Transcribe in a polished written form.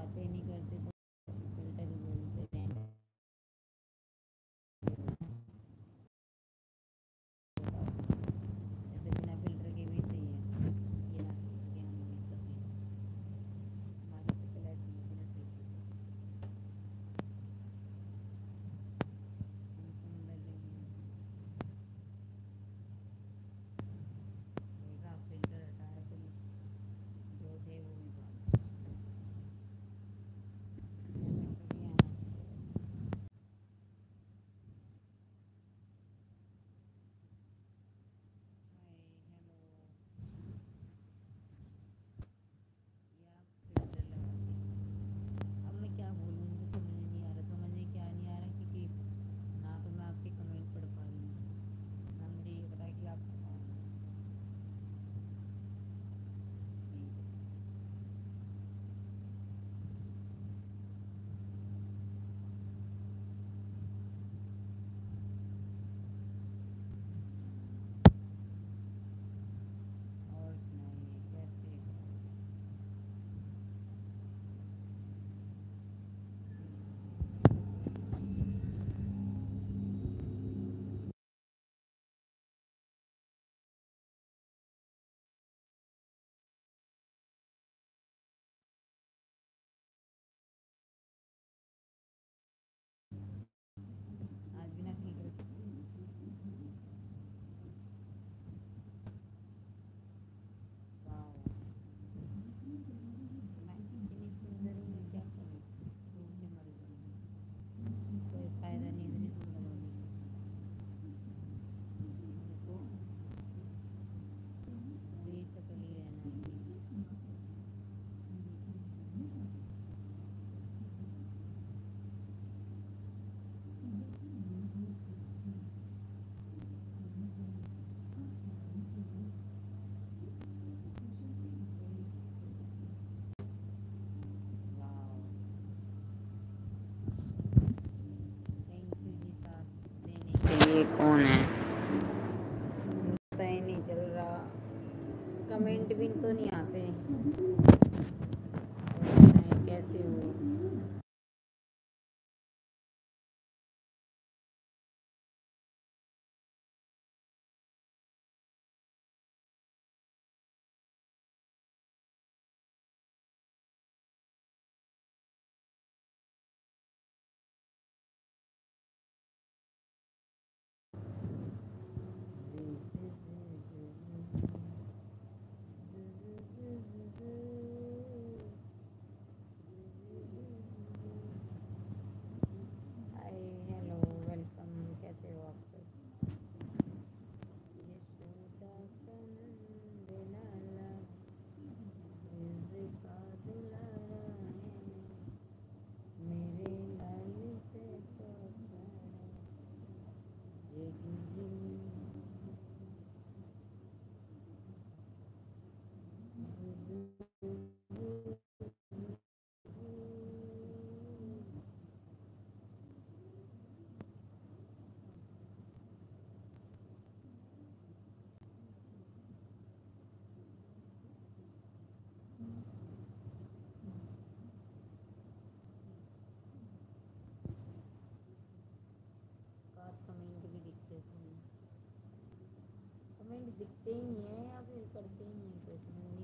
बातें नहीं करते तो फिल्टर ही बोलते हैं। जैसे बिना फिल्टर के भी सही है, ये ना कि हम मिल सकें, हमारी शक्ल ऐसी बिना फिल्टर के, हम सुंदर नहीं हैं। देखा, फिल्टर हटाया तो जो थे वो भी बात, फिल्टर भी आना चाहिए। हाय, हेलो, ये आप फिल्टर लगा के, अब मैं क्या बोलूँ, मुझे समझ नहीं आ रहा, समझ क्या नहीं आ रहा, क्योंकि ना तो मैं आपके कमेंट पढ़ पा रही हूँ, ना मुझे ये पता है कि आप कौन हैं। ठीक है। और सुनाइए कैसे हो? आज बिना फिल्टर के, वाह, मैं इतनी सुंदर हूँ, मैं क्या करूँ, रो के मर जाऊँ, कोई फ़ायदा नहीं इतनी सुंदर होने का, हमको बेशक्ल ही रहना चाहिए। वाह, थैंक यू जी, साथ देने के लिए कौन है, पता ही नहीं चल रहा, कमेंट भी तो नहीं आते, और कैसे हो? हाय, हेलो, वेलकम, कैसे हो आप सब? यशोदा का नंद लाला, इसका दुलारा है, मेरे लाल से तो सारा जग काश कमेंट भी दिखते सही, कमेंट दिखते ही नहीं है या फिर करते ही नहीं है, कुछ समझ नहीं